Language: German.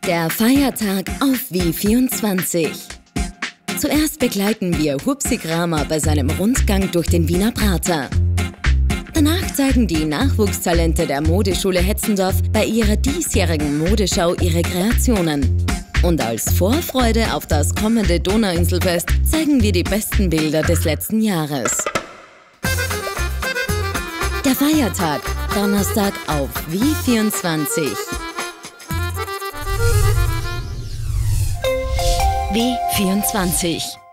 Der Feiertag auf W24. Zuerst begleiten wir Hupsi Kramer bei seinem Rundgang durch den Wiener Prater. Danach zeigen die Nachwuchstalente der Modeschule Hetzendorf bei ihrer diesjährigen Modeschau ihre Kreationen. Und als Vorfreude auf das kommende Donauinselfest zeigen wir die besten Bilder des letzten Jahres. Der Feiertag, Donnerstag auf W24. W24